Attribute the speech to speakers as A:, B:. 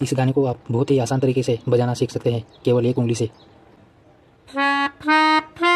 A: इस गाने को आप बहुत ही आसान तरीके से बजाना सीख सकते हैं केवल एक उंगली से।